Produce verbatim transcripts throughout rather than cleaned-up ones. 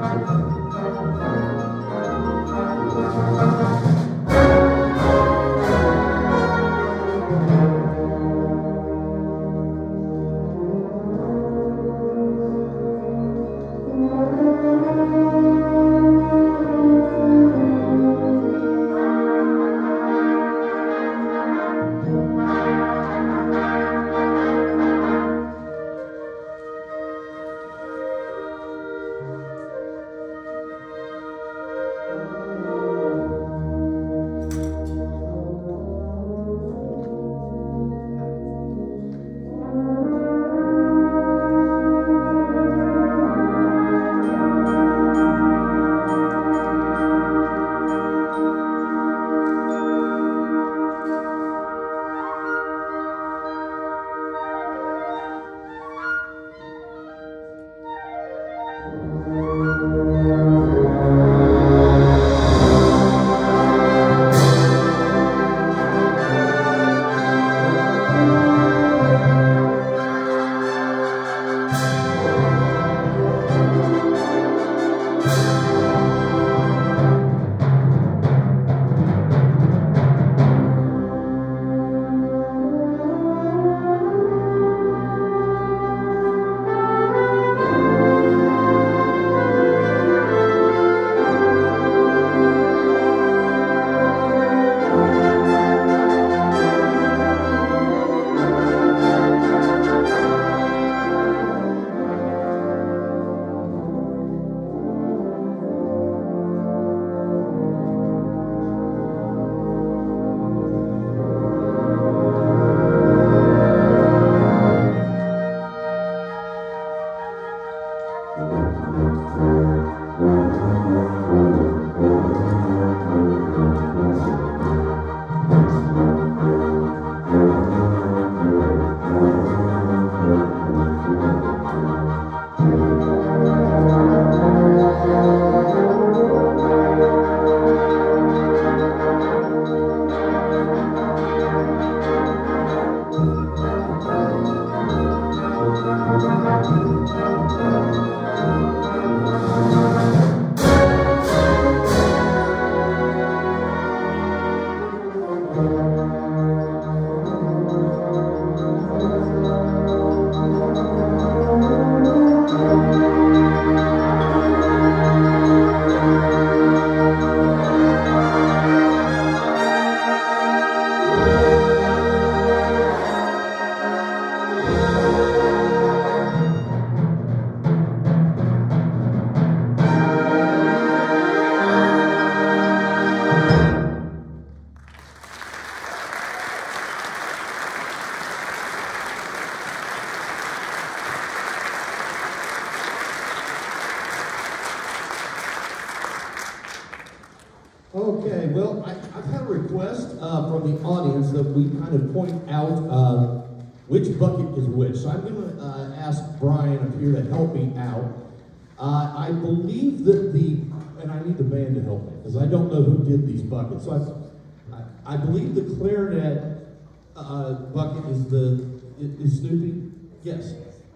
Okay, well, I, I've had a request uh, from the audience that we kind of point out uh, which bucket is which. So I'm going to uh, ask Brian up here to help me out. Uh, I believe that the, and I need the band to help me, because I don't know who did these buckets. So I, I, I believe the clarinet uh, bucket is the, is Snoopy? Yes.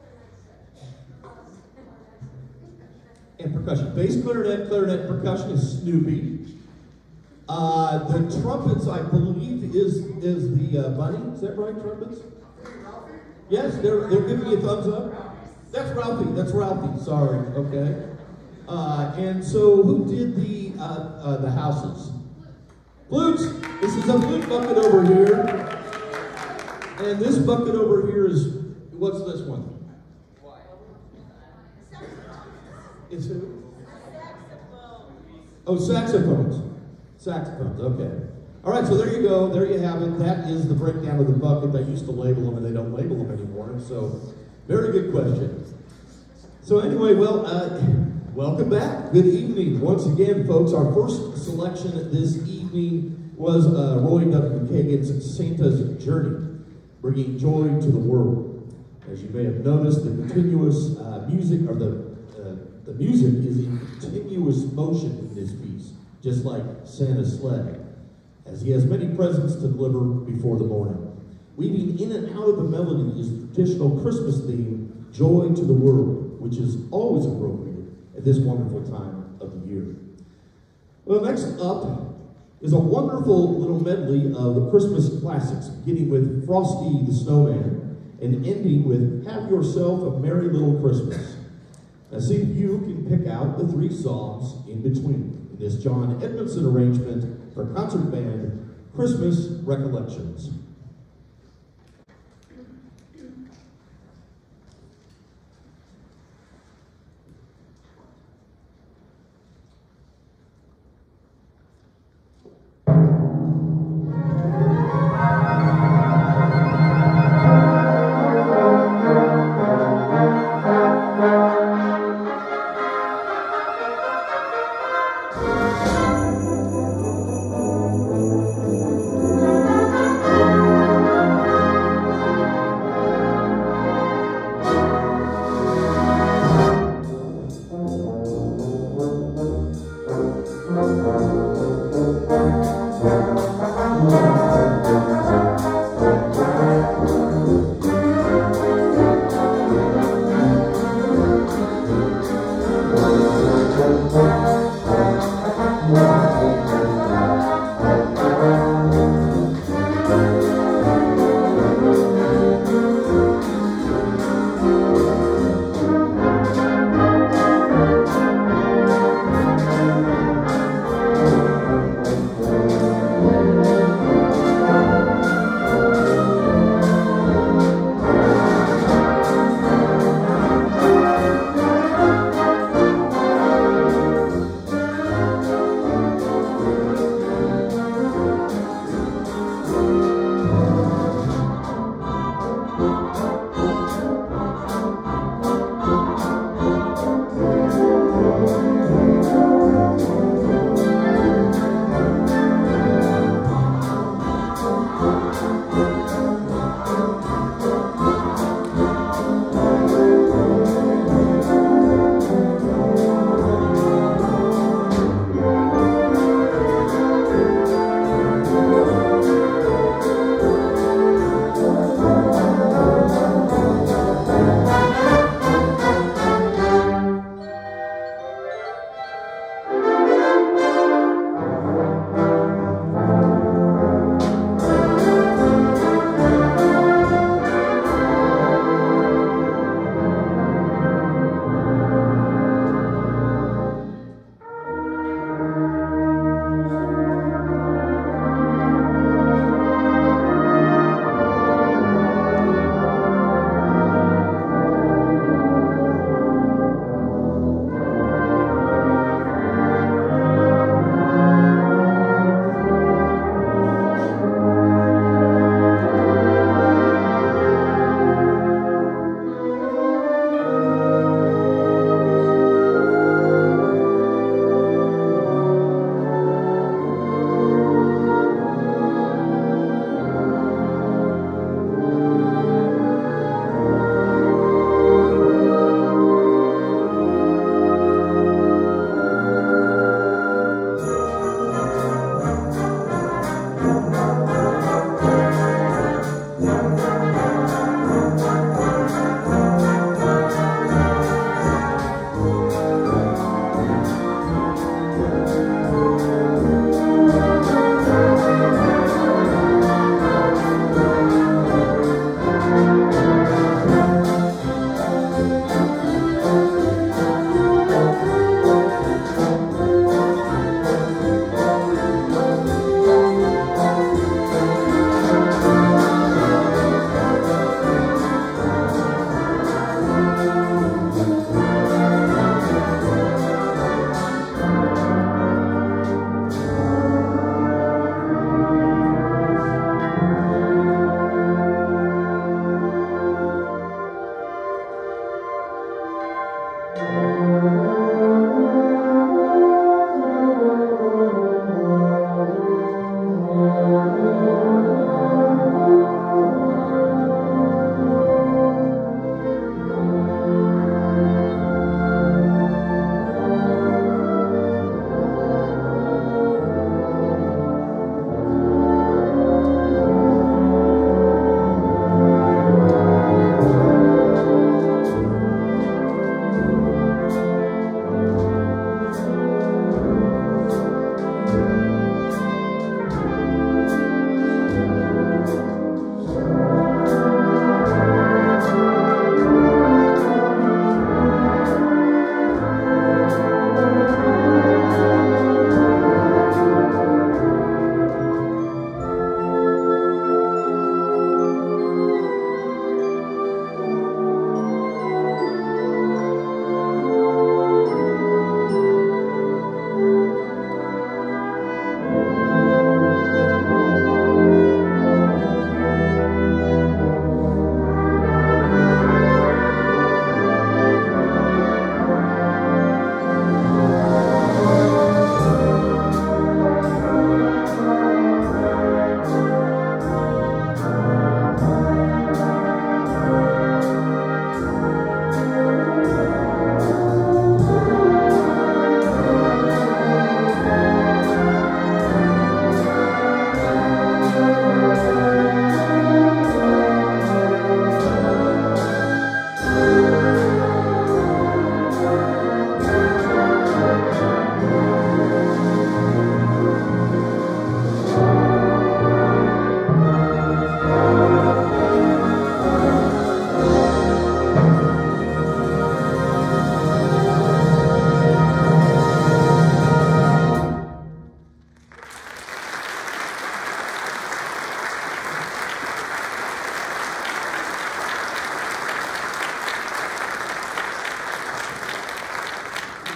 And percussion. Bass clarinet, clarinet, percussion is Snoopy. Uh, the trumpets, I believe, is is the uh, bunny. Is that right, trumpets? Yes, they're, they're giving you a thumbs up. That's Ralphie. That's Ralphie. Sorry. Okay. Uh, and so, who did the uh, uh, the houses? Flutes. This is a flute bucket over here, and this bucket over here is, what's this one? It's who? Oh, saxophones. Saxophones, okay. All right, so there you go. There you have it. That is the breakdown of the bucket. They used to label them, and they don't label them anymore. So, very good question. So anyway, well, uh, welcome back. Good evening. Once again, folks, our first selection this evening was uh, Roy W. Kagan's Santa's Journey, bringing joy to the world. As you may have noticed, the continuous uh, music, or the, uh, the music is in continuous motion in this piece, just like Santa's sleigh, as he has many presents to deliver before the morning. Weaving in and out of the melody is the traditional Christmas theme, Joy to the World, which is always appropriate at this wonderful time of the year. Well, next up is a wonderful little medley of the Christmas classics, beginning with Frosty the Snowman and ending with Have Yourself a Merry Little Christmas. Now see if you can pick out the three songs in between in this John Edmondson arrangement for concert band Christmas Recollections.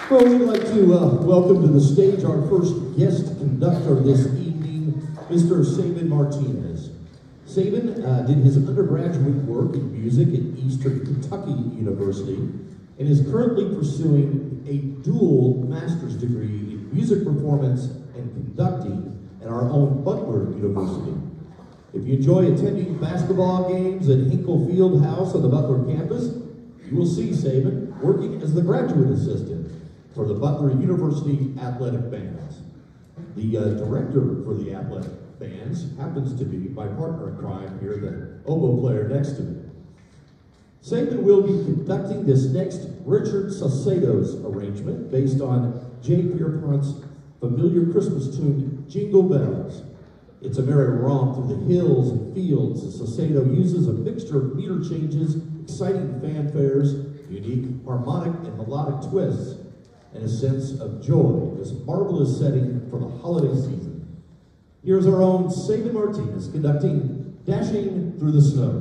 Well, we'd like to uh, welcome to the stage our first guest conductor this evening, Mister Sabin Martinez. Sabin uh, did his undergraduate work in music at Eastern Kentucky University and is currently pursuing a dual master's degree in music performance and conducting at our own Butler University. If you enjoy attending basketball games at Hinkle Field House on the Butler campus, you will see Sabin working as the graduate assistant for the Butler University Athletic Bands. The uh, director for the athletic bands happens to be my partner in crime here, the oboe player next to me. Sabin will be conducting this next Richard Saucedo's arrangement based on Jay Pierpont's familiar Christmas tune, Jingle Bells. It's a merry romp through the hills and fields as Saucedo uses a mixture of meter changes, exciting fanfares, unique harmonic and melodic twists, and a sense of joy, this marvelous setting for the holiday season. Here's our own Sabin Martinez conducting Dashing Through the Snow.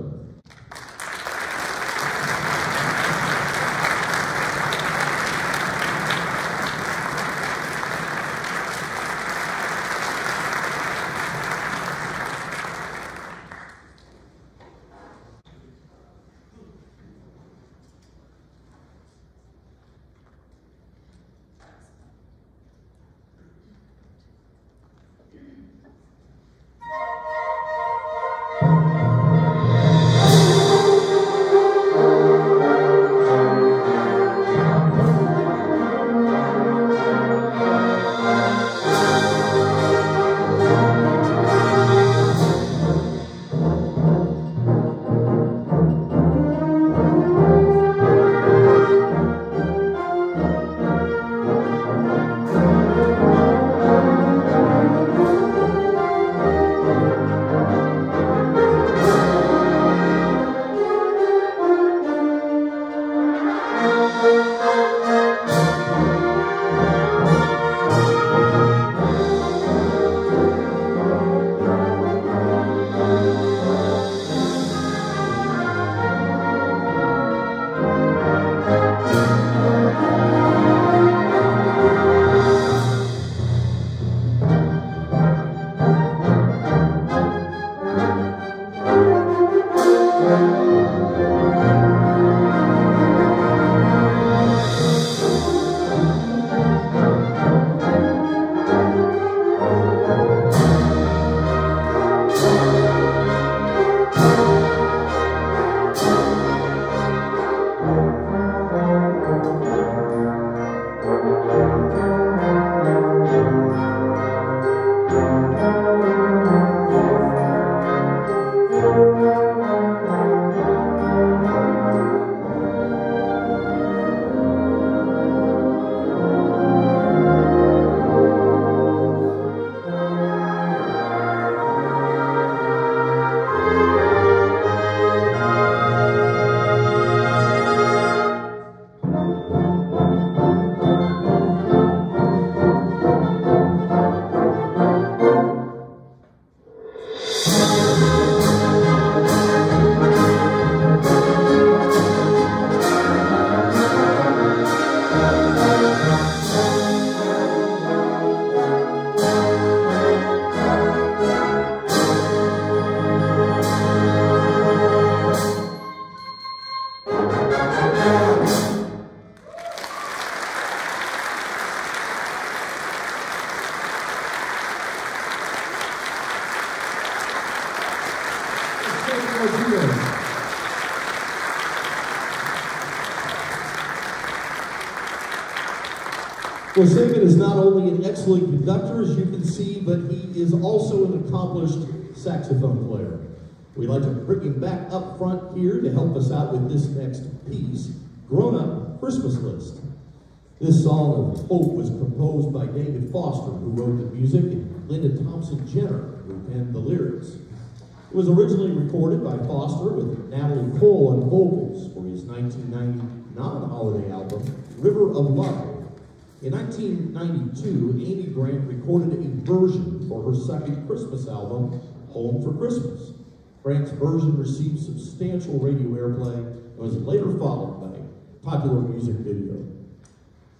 Well, Sabin is not only an excellent conductor, as you can see, but he is also an accomplished saxophone player. We'd like to bring him back up front here to help us out with this next piece, Grown Up Christmas List. This song of hope was composed by David Foster, who wrote the music, and Linda Thompson Jenner, who penned the lyrics. It was originally recorded by Foster with Natalie Cole on vocals for his nineteen ninety non-holiday album, River of Love. In nineteen ninety-two, Amy Grant recorded a version for her second Christmas album, Home for Christmas. Grant's version received substantial radio airplay and was later followed by a popular music video.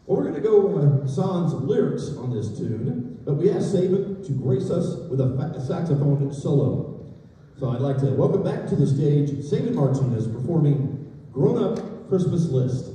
Well, we're going to go uh, sans lyrics on this tune, but we asked Saban to grace us with a, fa- a saxophone solo. So I'd like to welcome back to the stage Saban Martinez performing Grown Up Christmas List.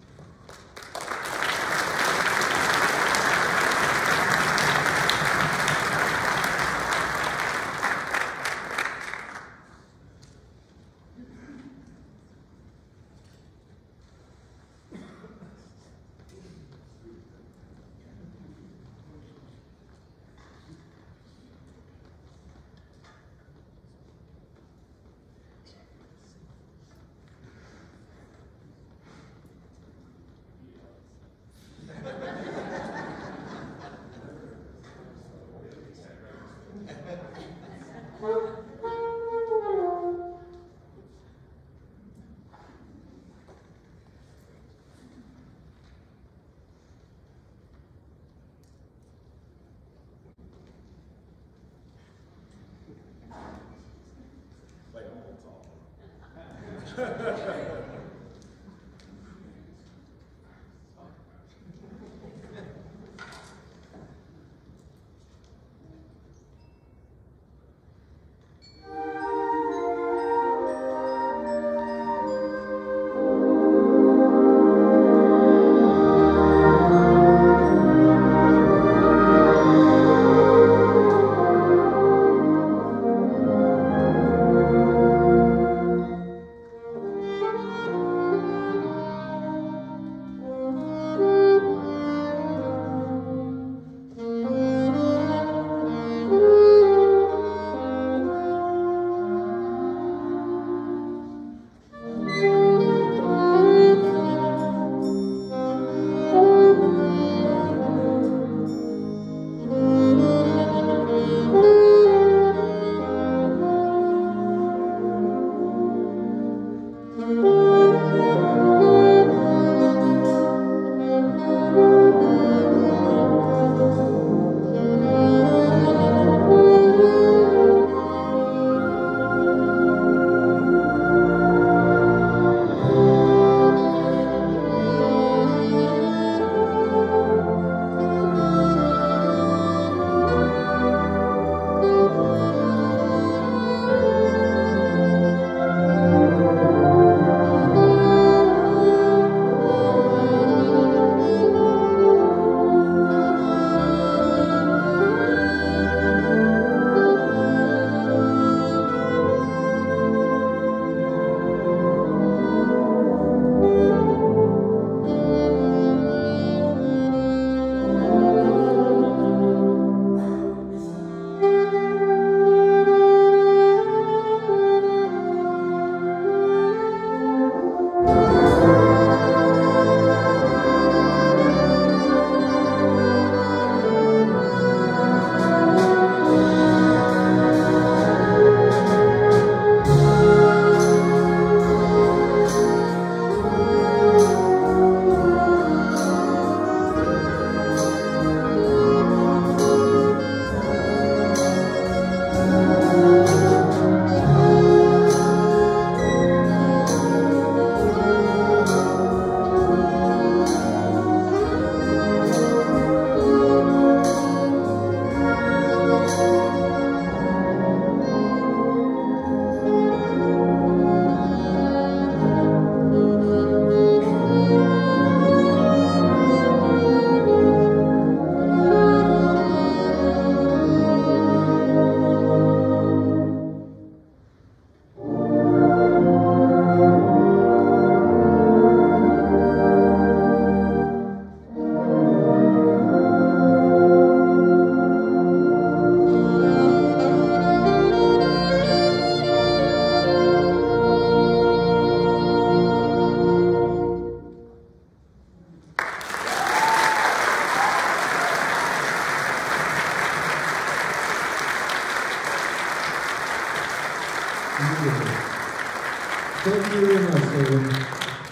Thank you very much, David.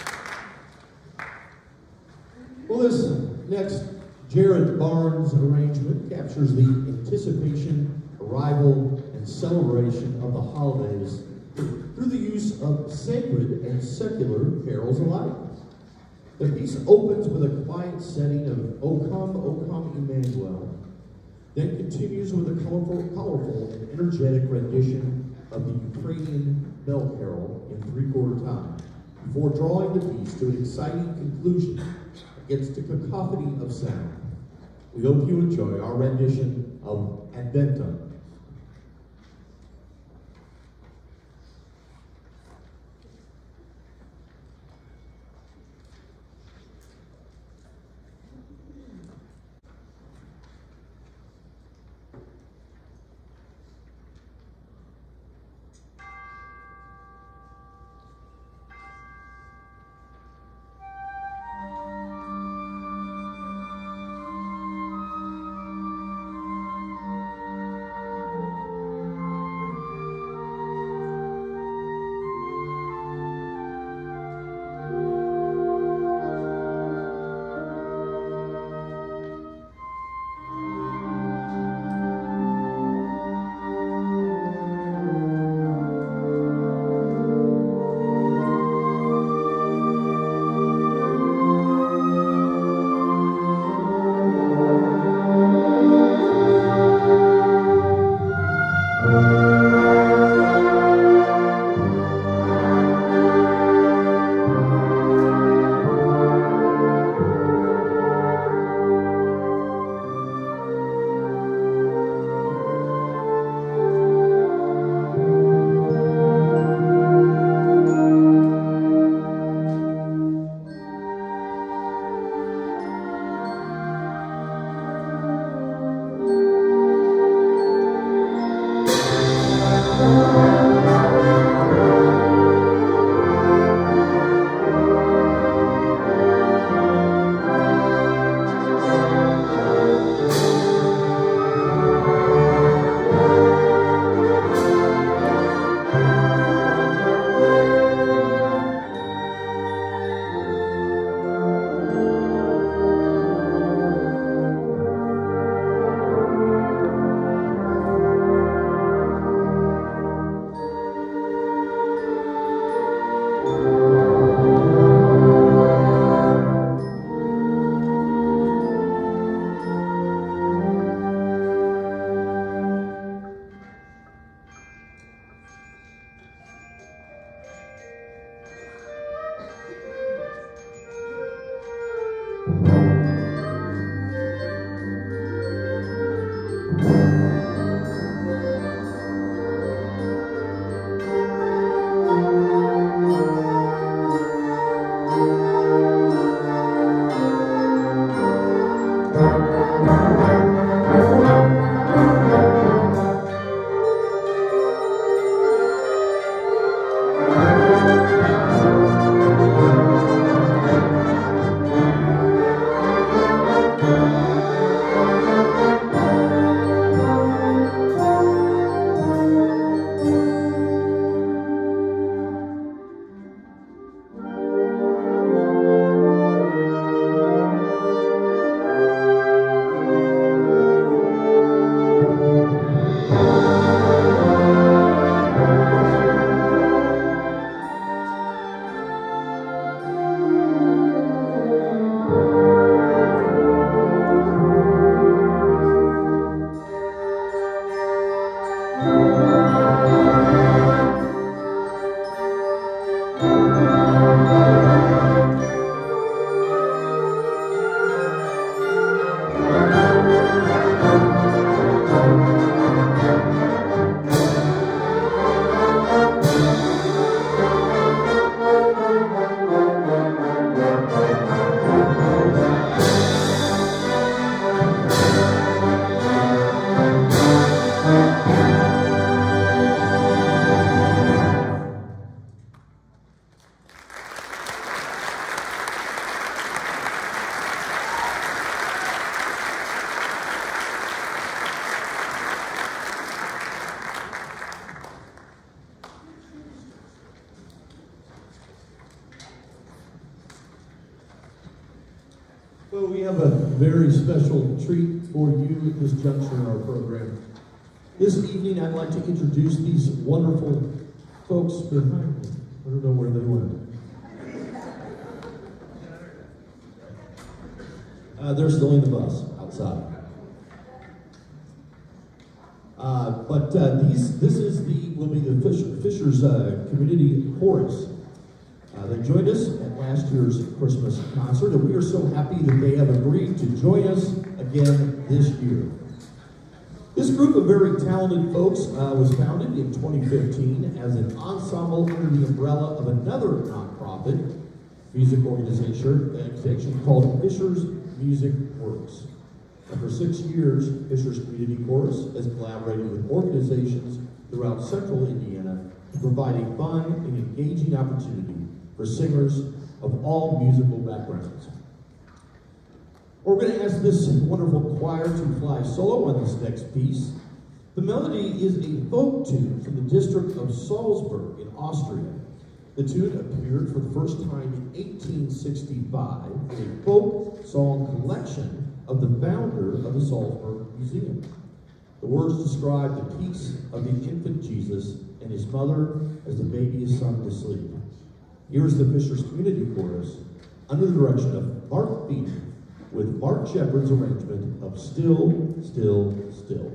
Well, this next Jared Barnes arrangement captures the anticipation, arrival, and celebration of the holidays through the use of sacred and secular carols alike. The piece opens with a quiet setting of O Come, O Come Emmanuel, then continues with a colorful, colorful and energetic rendition of the Ukrainian bell carol in three-quarter time, before drawing the piece to an exciting conclusion against a cacophony of sound. We hope you enjoy our rendition of Adventum. Well, we have a very special treat for you at this juncture in our program. This evening, I'd like to introduce these wonderful folks behind me. I don't know where they went. Uh, they're still in the bus outside. Uh, but uh, these, this is the will be the Fisher, Fisher's uh, Community Chorus. Uh, they joined us at last year's Christmas concert, and we are so happy that they have agreed to join us again this year. This group of very talented folks uh, was founded in twenty fifteen as an ensemble under the umbrella of another nonprofit music organization, organization called Fisher's Music Works. And for six years, Fisher's Community Chorus has collaborated with organizations throughout central Indiana to provide a fun and engaging opportunity for singers of all musical backgrounds. We're going to ask this wonderful choir to fly solo on this next piece. The melody is a folk tune from the district of Salzburg in Austria. The tune appeared for the first time in eighteen sixty-five in a folk song collection of the founder of the Salzburg Museum. The words describe the peace of the infant Jesus and his mother as the baby is sung to sleep. Here's the Fisher's Community Chorus under the direction of Mark Beatty with Mark Shepard's arrangement of Still, Still, Still.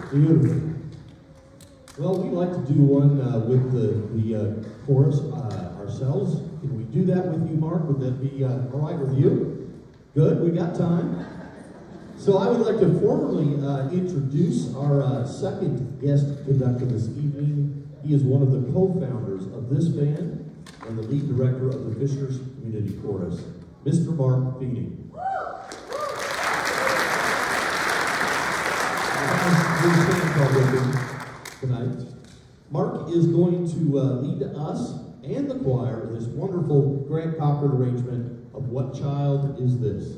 Beautiful. Well, we like to do one uh, with the, the uh, chorus uh, ourselves. Can we do that with you, Mark? Would that be uh, all right with you? Good, we got time. So I would like to formally uh, introduce our uh, second guest conductor this evening. He is one of the co-founders of this band and the lead director of the Fishers Community Chorus, Mister Mark Feeding. Tonight. Mark is going to uh, lead us and the choir in this wonderful Grant Cochran arrangement of What Child Is This?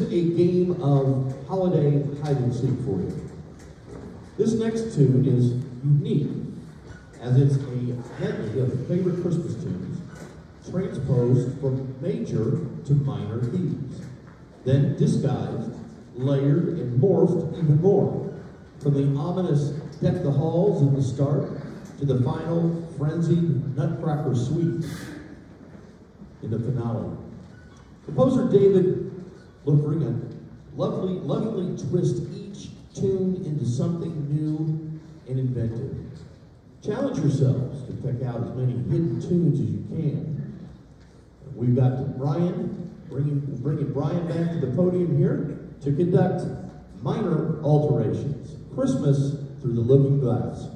a game of holiday hide and seek for you. This next tune is unique, as it's a medley of favorite Christmas tunes transposed from major to minor keys, then disguised, layered, and morphed even more, from the ominous Deck the Halls in the start to the final frenzied Nutcracker Suite in the finale. Composer David Lothringen lovely, lovingly twists each tune into something new and inventive. Challenge yourselves to pick out as many hidden tunes as you can. We've got Brian, bringing, bringing Brian back to the podium here to conduct minor alterations. Christmas through the looking glass.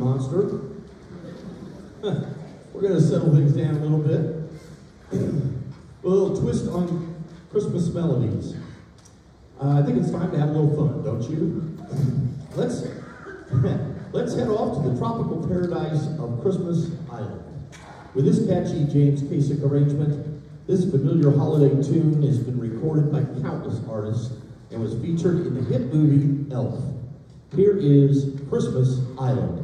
monster. We're going to settle things down a little bit. A little twist on Christmas melodies. Uh, I think it's time to have a little fun, don't you? Let's, let's head off to the tropical paradise of Christmas Island. With this catchy James Kasich arrangement, this familiar holiday tune has been recorded by countless artists and was featured in the hit movie Elf. Here is Christmas Island.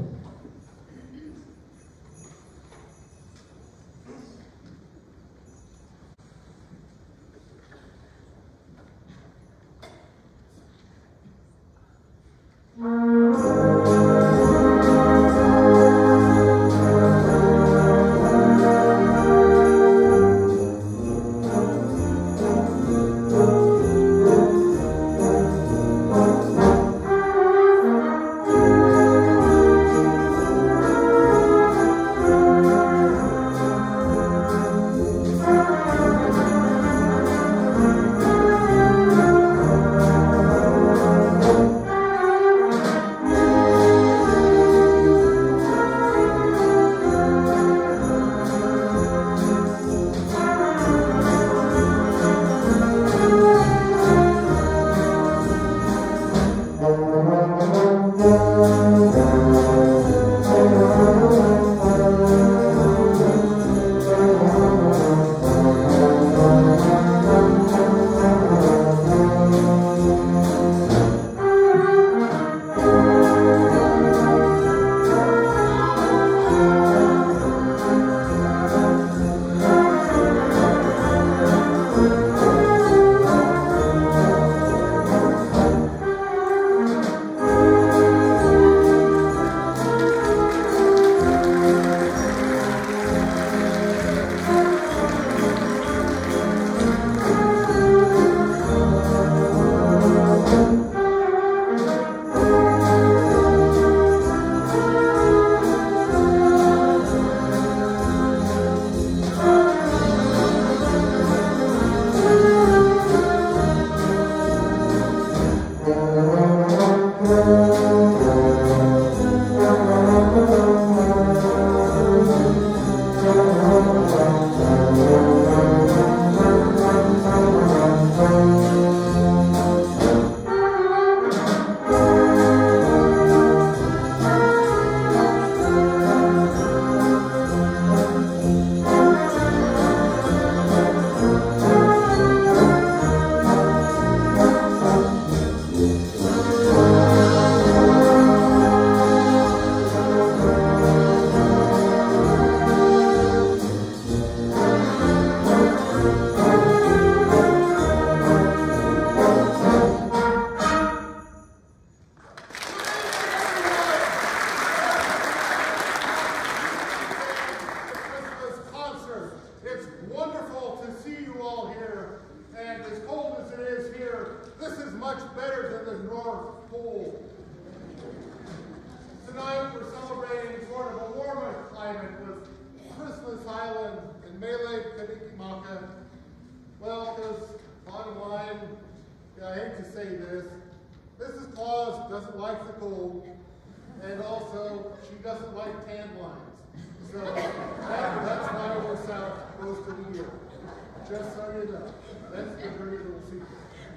Just so you know, that's the dirty little secret.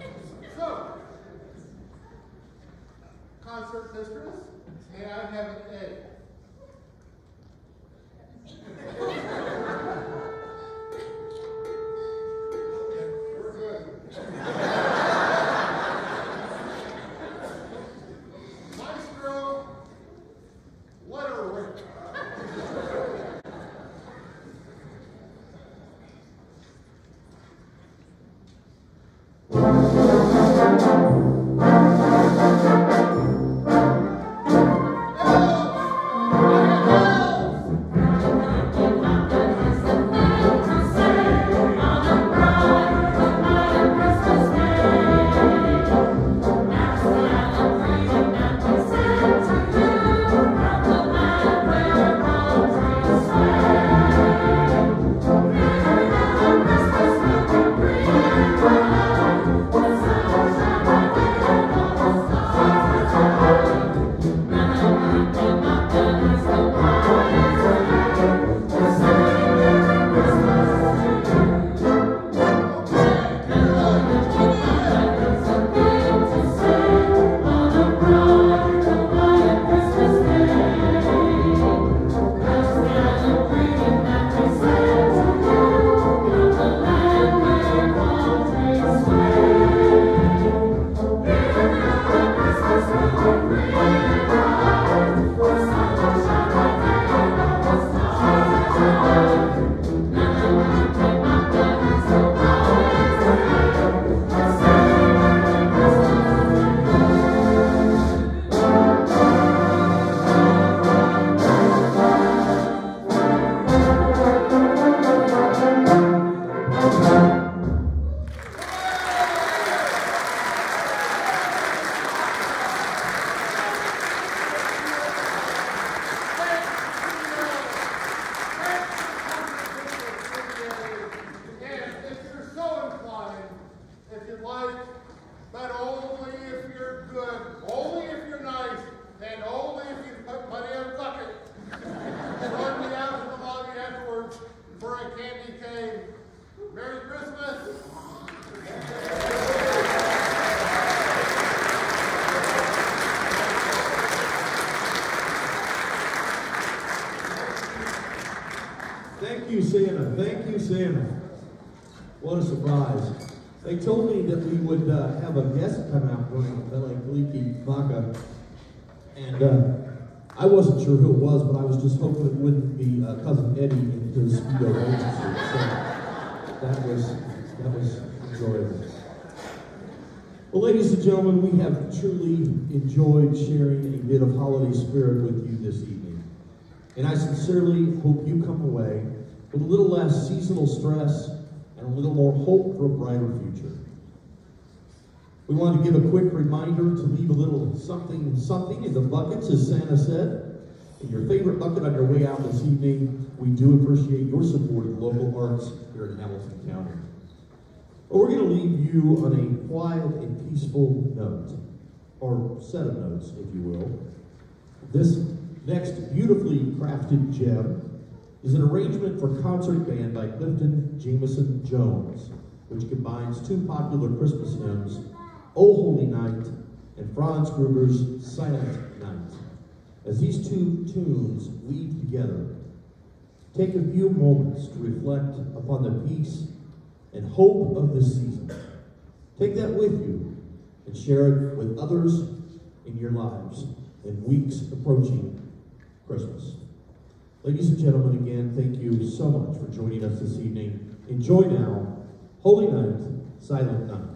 So, concert mistress, may I have an A? We're good. Maestro, let her rip. Hello. Thank you, Santa. Thank you, Santa. What a surprise. They told me that we would uh, have a guest come out during Vele Kaliki Baka, and uh, I wasn't sure who it was, but I was just hoping it wouldn't be uh, Cousin Eddie in his Speedo Rangers suit. So that was, that was enjoyable. Well, ladies and gentlemen, we have truly enjoyed sharing a bit of holiday spirit with you this evening. And I sincerely hope you come away with a little less seasonal stress and a little more hope for a brighter future. We want to give a quick reminder to leave a little something, something in the buckets, as Santa said. In your favorite bucket on your way out this evening, we do appreciate your support of the local arts here in Hamilton County. But we're going to leave you on a quiet and peaceful note, or set of notes, if you will. This next beautifully crafted gem is an arrangement for concert band by Clifton Jameson Jones, which combines two popular Christmas hymns, O Holy Night and Franz Gruber's Silent Night. As these two tunes weave together, take a few moments to reflect upon the peace and hope of this season. Take that with you and share it with others in your lives in weeks approaching Christmas. Ladies and gentlemen, again, thank you so much for joining us this evening. Enjoy now, Holy Night, Silent Night.